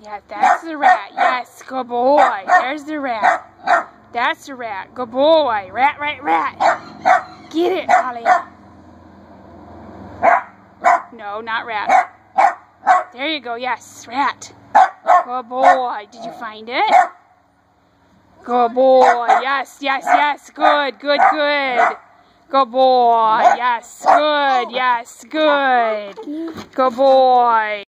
Yeah, that's the rat. Yes, good boy. There's the rat. That's the rat. Good boy. Rat, rat, rat. Get it, Ollie. No, not rat. There you go. Yes, rat. Good boy. Did you find it? Good boy. Yes, yes, yes. Good, good, good. Good boy. Yes, good. Yes, good. Good boy.